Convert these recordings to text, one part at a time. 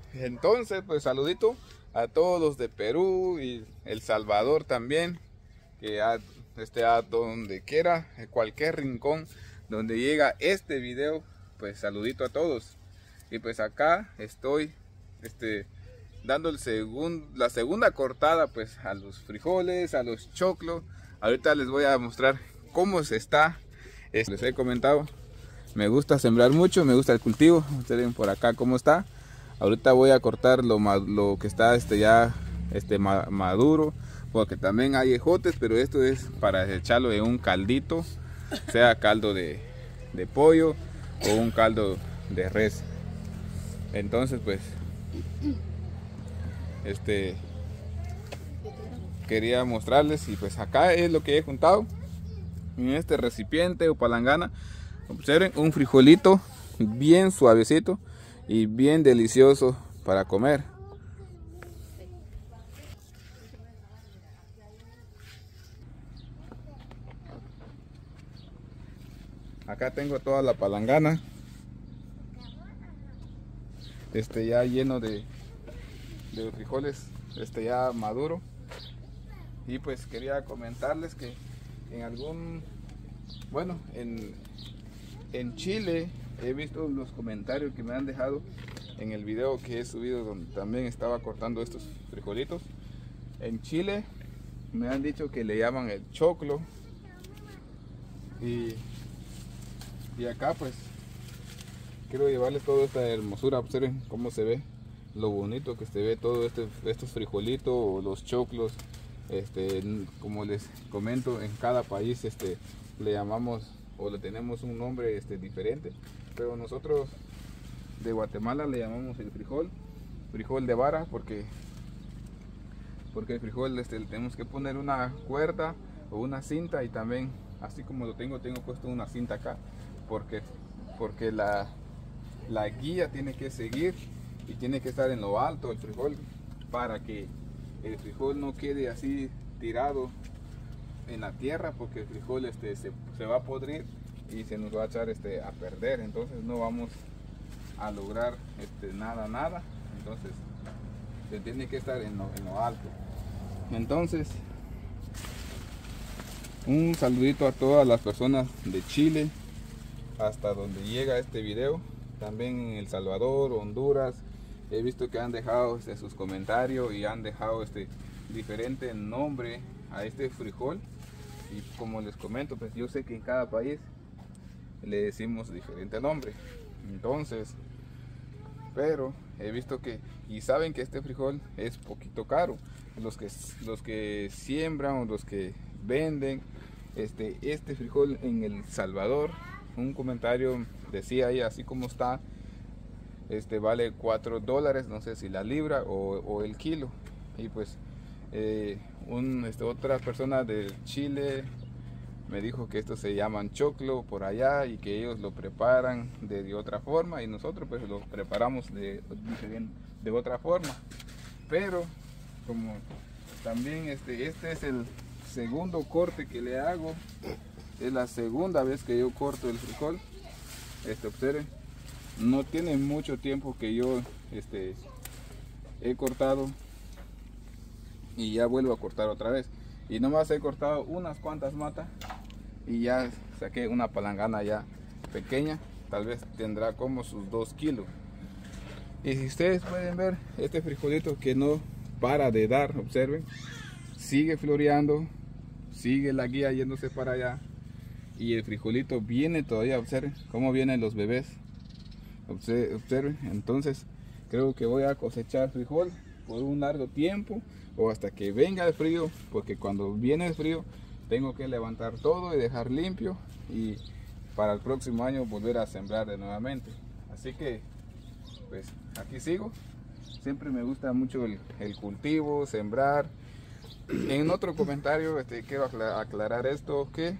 Entonces, pues saludito a todos los de Perú y El Salvador también, que a donde quiera, en cualquier rincón donde llega este video, pues saludito a todos. Y pues acá estoy dando la segunda cortada pues a los frijoles, a los choclos. Ahorita les voy a mostrar cómo se está. Les he comentado, me gusta sembrar mucho, me gusta el cultivo. Ustedes ven por acá cómo está. Ahorita voy a cortar lo que está maduro, porque también hay ejotes, pero esto es para echarlo en un caldito, sea caldo de pollo o un caldo de res. Entonces pues quería mostrarles, y pues acá es lo que he juntado en este recipiente o palangana. Observen, un frijolito bien suavecito y bien delicioso para comer. Acá tengo toda la palangana ya lleno de frijoles ya maduro. Y pues quería comentarles que en Chile he visto los comentarios que me han dejado en el video que he subido, donde también estaba cortando estos frijolitos. En Chile me han dicho que le llaman el choclo, y acá pues quiero llevarles toda esta hermosura. Observen cómo se ve, lo bonito que se ve todo estos frijolitos o los choclos. Como les comento, en cada país le llamamos o le tenemos un nombre diferente, pero nosotros de Guatemala le llamamos el frijol de vara, porque el frijol le tenemos que poner una cuerda o una cinta, y también así como lo tengo puesto una cinta acá, porque la guía tiene que seguir y tiene que estar en lo alto el frijol, para que el frijol no quede así tirado en la tierra, porque el frijol se va a podrir y se nos va a echar a perder. Entonces no vamos a lograr nada. Entonces se tiene que estar en lo alto. Entonces, un saludito a todas las personas de Chile, hasta donde llega este video. También en El Salvador, Honduras, he visto que han dejado sus comentarios y han dejado diferente nombre a este frijol. Y como les comento, pues yo sé que en cada país le decimos diferente nombre. Entonces, pero he visto y saben que este frijol es poquito caro. Los que siembran o los que venden este frijol en El Salvador, un comentario decía ahí, así como está, vale $4, no sé si la libra o el kilo. Y pues otra persona de Chile me dijo que estos se llaman choclo por allá, y que ellos lo preparan de otra forma, y nosotros pues lo preparamos de otra forma. Pero como también este es el segundo corte que le hago, es la segunda vez que yo corto el frijol. Observen, no tiene mucho tiempo que yo he cortado, y ya vuelvo a cortar otra vez, y nomás he cortado unas cuantas matas y ya saqué una palangana ya pequeña, tal vez tendrá como sus 2 kilos. Y si ustedes pueden ver, este frijolito que no para de dar, observen, sigue floreando, sigue la guía yéndose para allá, y el frijolito viene todavía. Observen cómo vienen los bebés, observen. Entonces creo que voy a cosechar frijol por un largo tiempo, o hasta que venga el frío, porque cuando viene el frío tengo que levantar todo y dejar limpio, y para el próximo año volver a sembrar de nuevamente. Así que pues aquí sigo. Siempre me gusta mucho el cultivo, sembrar. En otro comentario quiero aclarar esto, que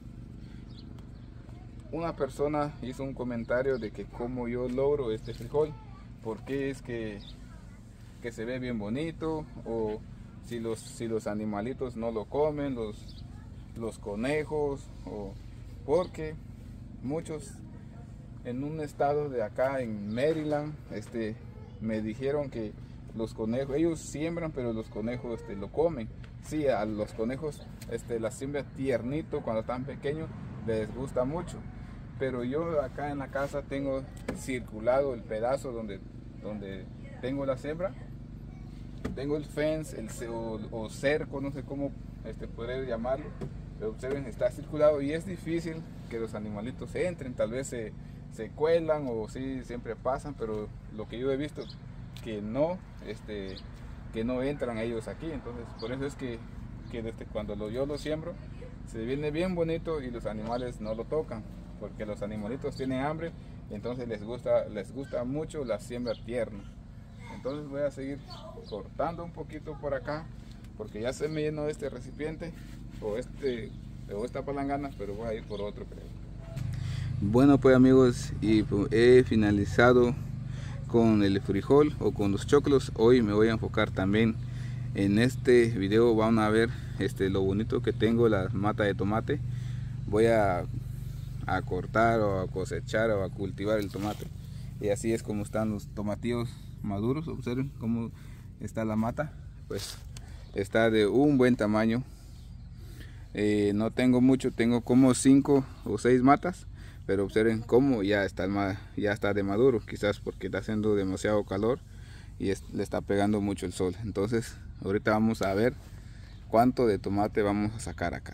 una persona hizo un comentario de que cómo yo logro este frijol, porque es que se ve bien bonito, o si los animalitos no lo comen, los conejos, o porque muchos en un estado de acá en Maryland me dijeron que los conejos, ellos siembran, pero los conejos lo comen. Sí, a los conejos la siembra tiernito cuando están pequeños, les gusta mucho. Pero yo acá en la casa tengo circulado el pedazo donde tengo la siembra. Tengo el fence, o cerco, no sé cómo poder llamarlo. Pero observen, está circulado y es difícil que los animalitos entren. Tal vez se cuelan o sí, siempre pasan, pero lo que yo he visto que no entran ellos aquí. Entonces por eso es que desde cuando yo lo siembro se viene bien bonito y los animales no lo tocan, porque los animalitos tienen hambre y entonces les gusta mucho la siembra tierna. Entonces voy a seguir cortando un poquito por acá porque ya se me llenó este recipiente o esta palangana, pero voy a ir por otro, creo. Bueno, pues amigos, y he finalizado con el frijol o con los choclos. Hoy me voy a enfocar también en este video. Van a ver lo bonito que tengo, las matas de tomate. Voy a cortar o a cosechar o a cultivar el tomate, y así es como están los tomatillos maduros. Observen cómo está la mata, pues está de un buen tamaño. No tengo mucho, tengo como 5 o 6 matas, pero observen cómo ya está de maduro, quizás porque está haciendo demasiado calor y le está pegando mucho el sol. Entonces ahorita vamos a ver cuánto de tomate vamos a sacar acá.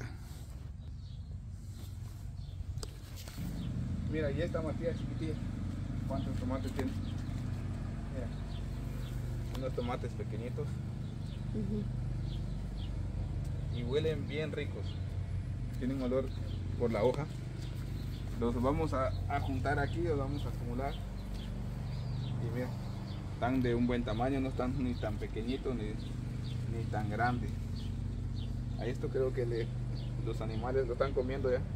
Mira, y esta matilla chiquitilla, ¿cuántos tomates tiene? Mira, unos tomates pequeñitos. Y huelen bien ricos, tienen olor por la hoja. Los vamos a juntar aquí, los vamos a acumular. Y mira, están de un buen tamaño, no están ni tan pequeñitos ni tan grandes. A esto creo que los animales lo están comiendo ya.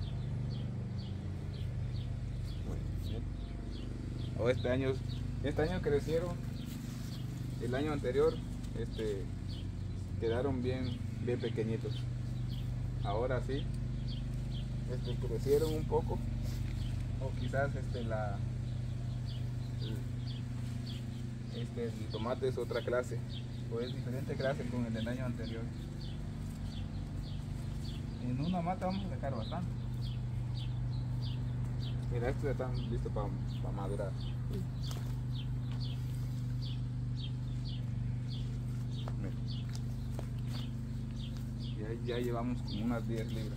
Bueno, este año crecieron. El año anterior quedaron bien pequeñitos. Ahora sí crecieron un poco, o quizás el tomate es otra clase, o es diferente clase con el del año anterior. En una mata vamos a sacar bastante. Mira, estos ya están listos para madurar. Ya llevamos como unas 10 libras.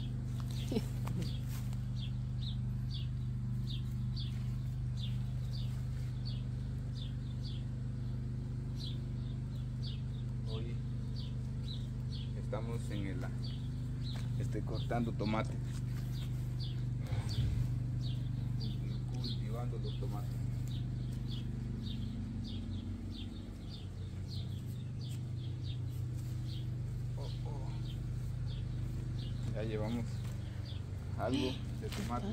Hoy estamos cortando tomate, cultivando los tomates. Ya llevamos algo de tomate.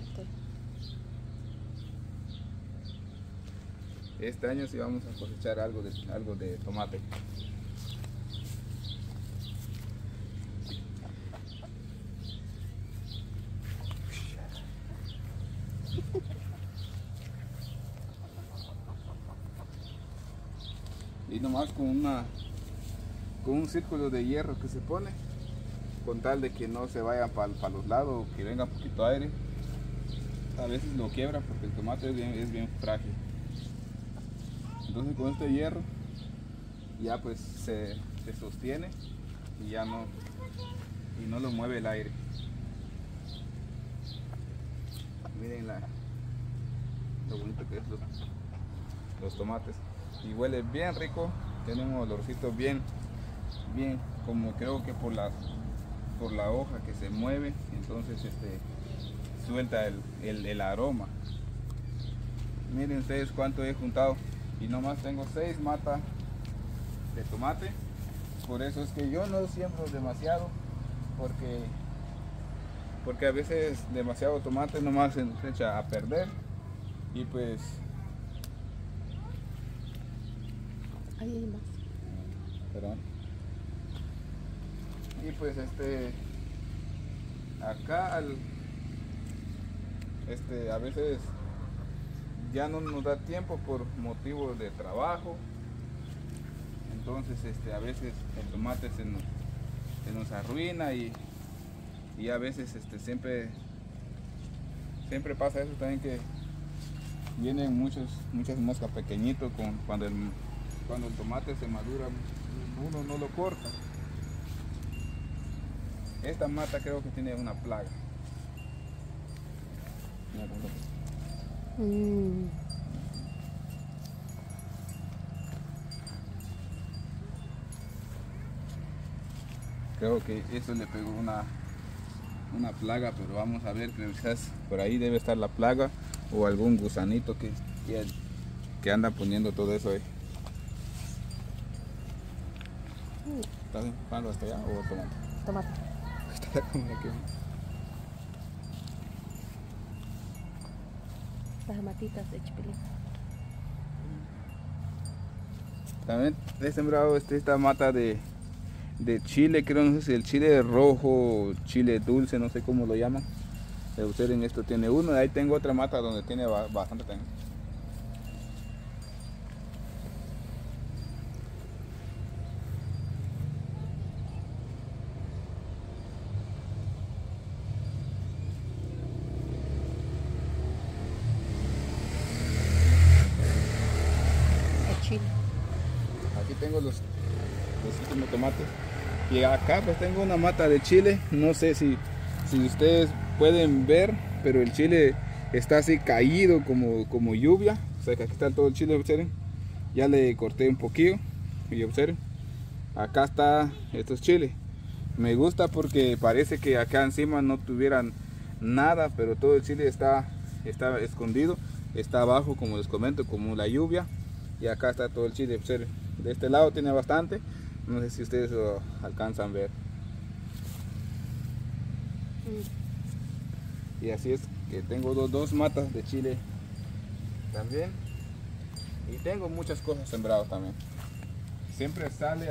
Este año sí vamos a cosechar algo de tomate. Y nomás con un círculo de hierro que se pone, con tal de que no se vaya para los lados, que venga un poquito de aire. A veces lo quiebra porque el tomate es bien frágil. Entonces con este hierro ya pues se sostiene y ya no lo mueve el aire. Miren lo bonito que es los tomates, y huele bien rico, tiene un olorcito bien, como creo que por la hoja que se mueve, entonces suelta el aroma. Miren ustedes cuánto he juntado, y nomás tengo 6 matas de tomate. Por eso es que yo no siembro demasiado, porque a veces demasiado tomate nomás se echa a perder, y pues ahí hay más. Perdón. Y pues acá a veces ya no nos da tiempo por motivos de trabajo. Entonces a veces el tomate se nos arruina y a veces siempre pasa eso también, que vienen muchas moscas pequeñitos cuando el tomate se madura, uno no lo corta. Esta mata creo que tiene una plaga. Creo que eso le pegó una plaga, pero vamos a ver, quizás por ahí debe estar la plaga o algún gusanito que anda poniendo todo eso ahí. ¿Estás enfocando hasta allá o tomate? Tomate. Está como aquí. Las matitas de chipilín. También he sembrado esta mata de chile, creo, no sé si el chile rojo, chile dulce, no sé cómo lo llaman. Usted en esto tiene uno, ahí tengo otra mata donde tiene bastante también. El chile. Aquí tengo los últimos tomates. Y acá pues tengo una mata de chile. No sé si ustedes pueden ver, pero el chile está así caído como lluvia. O sea que aquí está todo el chile, observen. Ya le corté un poquillo y observen. Acá está estos chiles. Me gusta porque parece que acá encima no tuvieran nada, pero todo el chile está escondido. Está abajo, como les comento, como la lluvia. Y acá está todo el chile, observen. De este lado tiene bastante. No sé si ustedes lo alcanzan a ver. Y así es que tengo dos matas de chile también. Y tengo muchas cosas sembradas también. Siempre sale,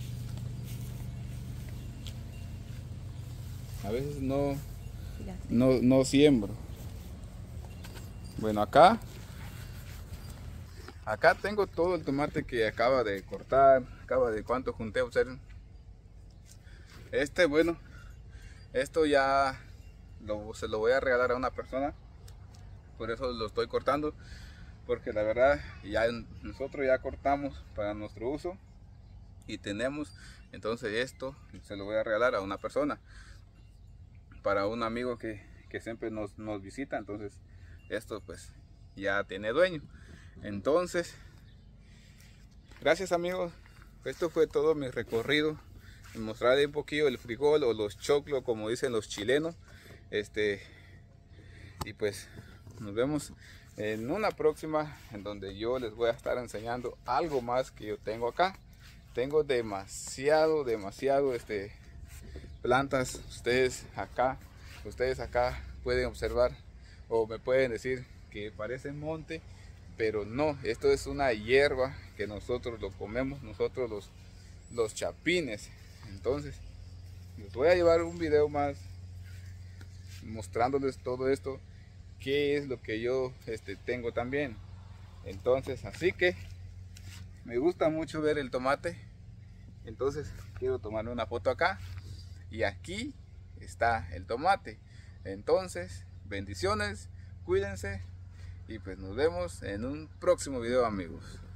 a veces no siembro. Bueno, acá tengo todo el tomate que acaba de cortar, cuánto junté, observen. Bueno, esto ya se lo voy a regalar a una persona, por eso lo estoy cortando, porque la verdad nosotros ya cortamos para nuestro uso y tenemos, entonces esto se lo voy a regalar a una persona, para un amigo que siempre nos visita. Entonces esto pues ya tiene dueño. Entonces, gracias amigos, esto fue todo mi recorrido, mostrarles un poquito el frijol o los choclos, como dicen los chilenos. Y pues nos vemos en una próxima, en donde yo les voy a estar enseñando algo más que yo tengo acá. Tengo demasiado plantas. Ustedes acá pueden observar o me pueden decir que parece monte, pero no, esto es una hierba que nosotros lo comemos, nosotros los chapines. Entonces les voy a llevar un video más mostrándoles todo esto, qué es lo que yo tengo también. Entonces, así que me gusta mucho ver el tomate. Entonces quiero tomarme una foto acá, y aquí está el tomate. Entonces, bendiciones, cuídense y pues nos vemos en un próximo video amigos.